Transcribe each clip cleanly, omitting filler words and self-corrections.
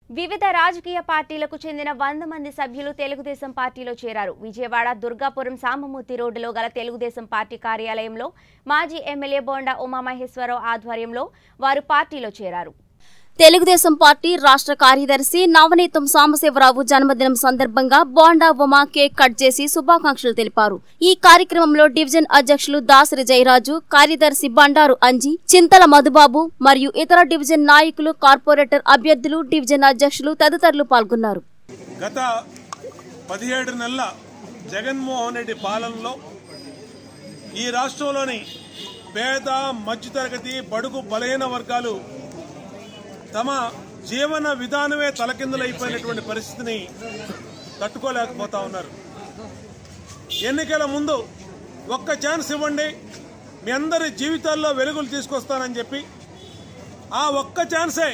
వివిధ రాజకీయ పార్టీలకు చెందిన 100 మంది సభ్యులు తెలుగుదేశం పార్టీలో చేరారు. విజయవాడ దుర్గాపురం సామమూర్తి రోడ్డులో గల తెలుగుదేశం పార్టీ కార్యాలయంలో మాజీ ఎమ్మెల్యే బోండా ఉమామహేశ్వరరావు ఆధ్వర్యంలో వారు పార్టీలో చేరారు. తెలుగుదేశం పార్టీ రాష్ట్ర కార్యదర్శి నవనీతం సాంబశివరావు జన్మదినం సందర్భంగా బోండా ఉమా కేక్ కట్ చేసి శుభాకాంక్షలు తెలిపారు. ఈ కార్యక్రమంలో డివిజన్ అధ్యక్షులు దాసరి జయరాజు, కార్యదర్శి బండారు అంజి, చింతల మధుబాబు మరియు ఇతర డివిజన్ నాయకులు, కార్పొరేటర్ అభ్యర్థులు, డివిజన్ అధ్యక్షులు తదితరులు పాల్గొన్నారు. గత 17 నెలల జగన్మోహన్ రెడ్డి పాలనలో ఈ రాష్ట్రంలోని పేద, మధ్యతరగతి, బడుగు, బలహీన వర్గాలు తమ జీవన విధానమే తలకిందులైపోయినటువంటి పరిస్థితిని తట్టుకోలేకపోతా ఉన్నారు. ఎన్నికల ముందు ఒక్క ఛాన్స్ ఇవ్వండి, మీ అందరి జీవితాల్లో వెలుగులు తీసుకొస్తానని చెప్పి ఆ ఒక్క ఛాన్సే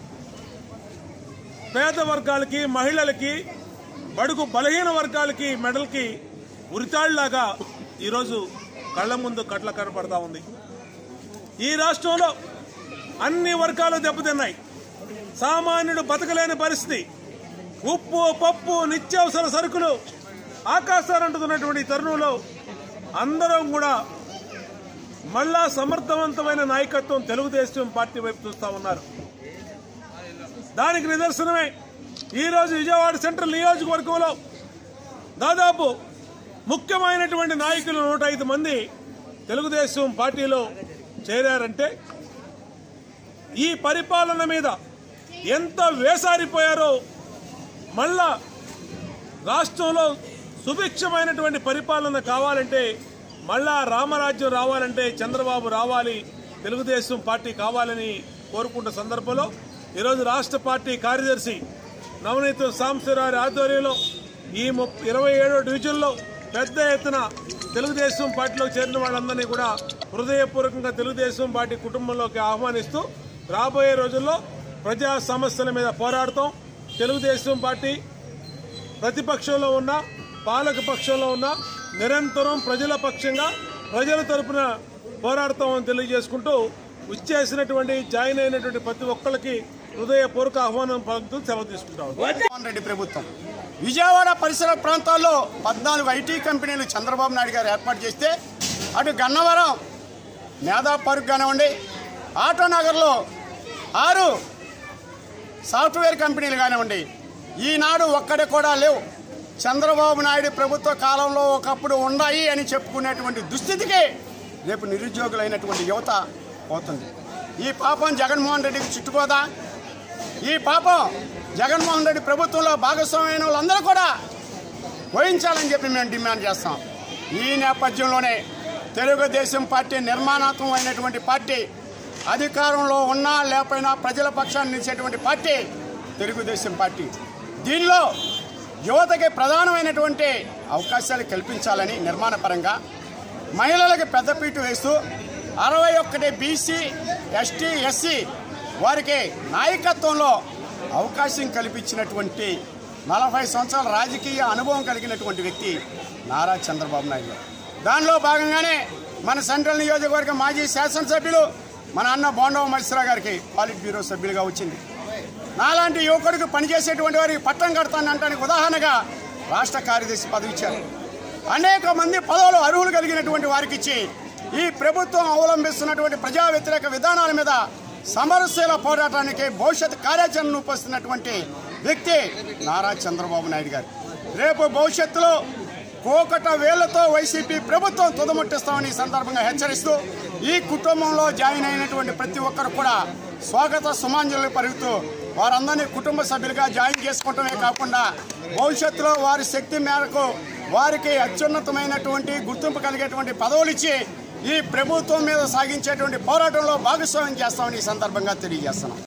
పేద వర్గాలకి, మహిళలకి, బడుగు బలహీన వర్గాలకి మెడల్కి ఉరితాళ్లాగా ఈరోజు కళ్ల ముందు కట్ల కనపడతా ఉంది. ఈ రాష్ట్రంలో అన్ని వర్గాలు దెబ్బతిన్నాయి. సామాన్యుడు బతకలేని పరిస్థితి. ఉప్పు, పప్పు, నిత్యావసర సరుకులు ఆకాశాలంటుతున్నటువంటి తరుణంలో అందరం కూడా మళ్ళా సమర్థవంతమైన నాయకత్వం తెలుగుదేశం పార్టీ వైపు చూస్తా ఉన్నారు. దానికి నిదర్శనమే ఈరోజు విజయవాడ సెంట్రల్ నియోజకవర్గంలో దాదాపు ముఖ్యమైనటువంటి నాయకులు 105 మంది తెలుగుదేశం పార్టీలో చేరారంటే ఈ పరిపాలన మీద ఎంత వేసారిపోయారో, మళ్ళా రాష్ట్రంలో సుభిక్షమైనటువంటి పరిపాలన కావాలంటే, మళ్ళా రామరాజ్యం రావాలంటే చంద్రబాబు రావాలి, తెలుగుదేశం పార్టీ కావాలని కోరుకున్న సందర్భంలో ఈరోజు రాష్ట్ర పార్టీ కార్యదర్శి నవనీతం సాంబశివరావు ఆధ్వర్యంలో ఈ 27వ డివిజన్లో పెద్ద ఎత్తున తెలుగుదేశం పార్టీలో చేరిన వాళ్ళందరినీ కూడా హృదయపూర్వకంగా తెలుగుదేశం పార్టీ కుటుంబంలోకి ఆహ్వానిస్తూ రాబోయే రోజుల్లో ప్రజా సమస్యల మీద పోరాడతాం. తెలుగుదేశం పార్టీ ప్రతిపక్షంలో ఉన్న, పాలక పక్షంలో ఉన్న, నిరంతరం ప్రజల పక్షంగా, ప్రజల తరపున పోరాడతామని తెలియజేసుకుంటూ వచ్చేసినటువంటి జాయిన్ అయినటువంటి ప్రతి ఒక్కరికి హృదయపూర్వక ఆహ్వానం పలుకుతూ సెలవు తీసుకుంటాం. జగన్మోహన్ రెడ్డి ప్రభుత్వం విజయవాడ పరిసర ప్రాంతాల్లో 14 ఐటీ కంపెనీలు చంద్రబాబు నాయుడు గారు ఏర్పాటు చేస్తే, అటు గన్నవరం మేధా పార్క్ కానివ్వండి, ఆటోనగర్లో 6 సాఫ్ట్వేర్ కంపెనీలు కానివ్వండి, ఈనాడు ఒక్కడి కూడా లేవు. చంద్రబాబు నాయుడు ప్రభుత్వ కాలంలో ఒకప్పుడు ఉన్నాయి అని చెప్పుకునేటువంటి దుస్థితికి రేపు నిరుద్యోగులైనటువంటి యువత పోతుంది. ఈ పాపం జగన్మోహన్ రెడ్డికి చుట్టుకోదా? ఈ పాపం జగన్మోహన్ రెడ్డి ప్రభుత్వంలో భాగస్వామ్యమైన వాళ్ళందరూ కూడా వహించాలని చెప్పి మేము డిమాండ్ చేస్తాం. ఈ నేపథ్యంలోనే తెలుగుదేశం పార్టీ నిర్మాణాత్మకమైనటువంటి పార్టీ, అధికారంలో ఉన్నా లేకపోయినా ప్రజల పక్షాన్ని నిలిచేటువంటి పార్టీ తెలుగుదేశం పార్టీ. దీనిలో యువతకి ప్రధానమైనటువంటి అవకాశాలు కల్పించాలని నిర్మాణపరంగా మహిళలకు పెద్దపీట వేస్తూ 61 బీసీ, ఎస్టీ, ఎస్సీ వారికి నాయకత్వంలో అవకాశం కల్పించినటువంటి 40 సంవత్సరాల రాజకీయ అనుభవం కలిగినటువంటి వ్యక్తి నారా చంద్రబాబు నాయుడు గారు. దానిలో భాగంగానే మన సెంట్రల్ నియోజకవర్గ మాజీ శాసనసభ్యులు మన అన్న బోండా ఉమామహేశ్వరరావు గారికి పాలిట్ బ్యూరో సభ్యులుగా వచ్చింది. నాలాంటి యువకుడికి పనిచేసేటువంటి వారికి పట్టం కడతానంటానికి ఉదాహరణగా రాష్ట్ర కార్యదర్శి పదవి ఇచ్చారు. అనేక మంది పదవులు అర్హులు కలిగినటువంటి వారికి ఇచ్చి ఈ ప్రభుత్వం అవలంబిస్తున్నటువంటి ప్రజా వ్యతిరేక విధానాల మీద సమరశీల పోరాటానికి భవిష్యత్ కార్యాచరణ రూపొస్తున్నటువంటి వ్యక్తి నారా చంద్రబాబు నాయుడు గారు. రేపు భవిష్యత్తులో కోకట వేళ్లతో వైసీపీ ప్రభుత్వం తుదముట్టిస్తామని ఈ సందర్భంగా హెచ్చరిస్తూ ఈ కుటుంబంలో జాయిన్ అయినటువంటి ప్రతి ఒక్కరు కూడా స్వాగత సుమాంజలు పలుకుతూ వారందరినీ కుటుంబ సభ్యులుగా జాయిన్ చేసుకోవటమే కాకుండా భవిష్యత్తులో వారి శక్తి మేరకు వారికి అత్యున్నతమైనటువంటి గుర్తింపు కలిగేటువంటి పదవులు ఇచ్చి ఈ ప్రభుత్వం మీద సాగించేటువంటి పోరాటంలో భాగస్వామ్యం చేస్తామని ఈ సందర్భంగా తెలియజేస్తున్నాం.